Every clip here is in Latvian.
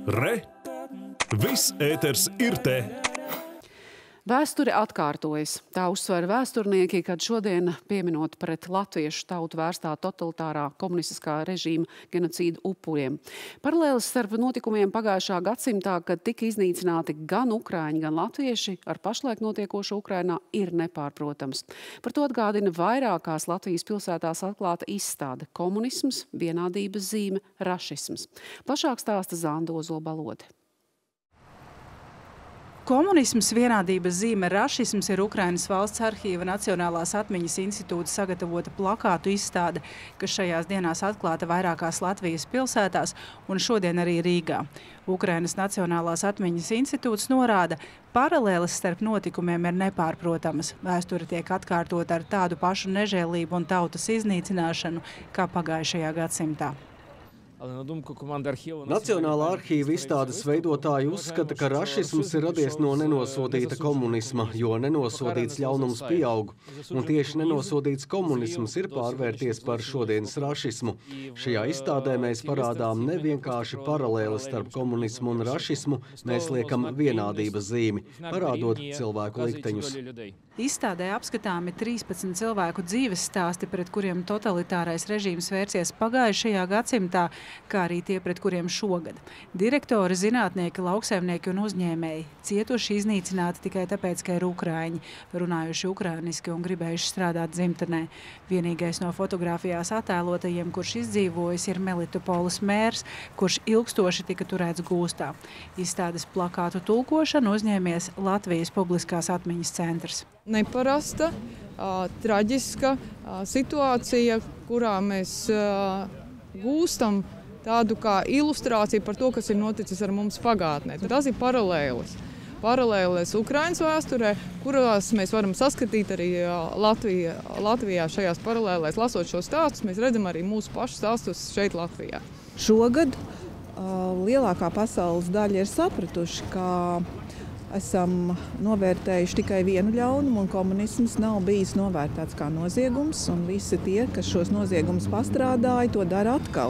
Re! Viss ēters ir te! Vēsture atkārtojas. Tā uzsver vēsturnieki, kad šodien pieminot pret latviešu tautu vērstā totalitārā komunistiskā režīma genocīdu upuriem. Paralēlis starp notikumiem pagājušā gadsimtā, kad tika iznīcināti gan ukraiņi, gan latvieši, ar pašlaik notiekošo Ukrainā ir nepārprotams. Par to atgādina vairākās Latvijas pilsētās atklāta izstāde Komunisms, vienādības zīme, rašisms. Plašāk stāsta Zanda Ozolbalode. Komunisms, vienādības zīme, rašisms ir Ukrainas valsts arhīva Nacionālās atmiņas institūta sagatavota plakātu izstāde, kas šajās dienās atklāta vairākās Latvijas pilsētās un šodien arī Rīgā. Ukrainas Nacionālās atmiņas institūts norāda, paralēles starp notikumiem ir nepārprotamas. Vēsture tiek atkārtota ar tādu pašu nežēlību un tautas iznīcināšanu kā pagājušajā gadsimtā. Nacionālā arhīva izstādes veidotāji uzskata, ka rašisms ir radies no nenosodīta komunisma, jo nenosodīts ļaunums pieaug. Un tieši nenosodīts komunisms ir pārvērties par šodienas rašismu. Šajā izstādē mēs parādām nevienkārši paralēli starp komunismu un rašismu, mēs liekam vienādības zīmi, parādot cilvēku likteņus. Izstādē apskatāmi 13 cilvēku dzīves stāsti, pret kuriem totalitārais režīms vērsies pagājušajā gadsimtā, kā arī tie, pret kuriem šogad. Direktori, zinātnieki, lauksaimnieki un uzņēmēji cietuši iznīcināti tikai tāpēc, ka ir ukraiņi, runājuši ukrainiski un gribējuši strādāt dzimtenē. Vienīgais no fotogrāfijās attēlotajiem, kurš izdzīvojis, ir Melitopoles mērs, kurš ilgstoši tika turēts gūstā. Izstādes plakātu tulkošanu uzņēmies Latvijas publiskās atmiņas centrs. Neparasta, traģiska situācija, kurā mēs gūstam tādu kā ilustrāciju par to, kas ir noticis ar mums pagātnē. Tas ir paralēles. Paralēles Ukrainas vēsturē, kurās mēs varam saskatīt arī Latvijā šajās paralēlēs. Lasot šos stāstus, mēs redzam arī mūsu pašu stāstus šeit Latvijā. Šogad lielākā pasaules daļa ir sapratuši, ka esam novērtējuši tikai vienu ļaunumu, un komunisms nav bijis novērtēts kā noziegums, un visi tie, kas šos noziegumus pastrādāja, to dara atkal.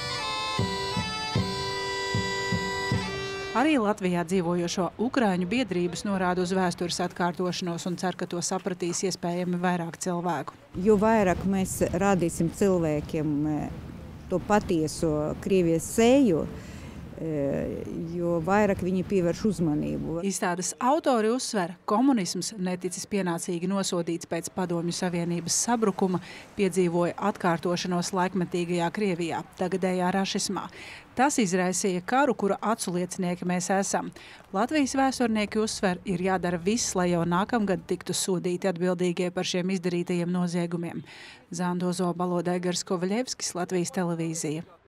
Arī Latvijā dzīvojošo ukraiņu biedrības norāda uz vēstures atkārtošanos un cer, ka to sapratīs iespējami vairāk cilvēku. Jo vairāk mēs rādīsim cilvēkiem to patieso Krievijas seju, jo vairāk viņi pievērš uzmanību. Izstādes autori uzsver, komunisms, neticis pienācīgi nosodīts pēc Padomju Savienības sabrukuma, piedzīvoja atkārtošanos laikmetīgajā Krievijā, tagadējā rašismā. Tas izraisīja karu, kura aculiecinieki mēs esam. Latvijas vēsturnieki uzsver, ir jādara viss, lai jau nākamgad tiktu sodīti atbildīgie par šiem izdarītajiem noziegumiem. Zanda Ozolbalode, Egars Kovaļevskis, Latvijas televīzija.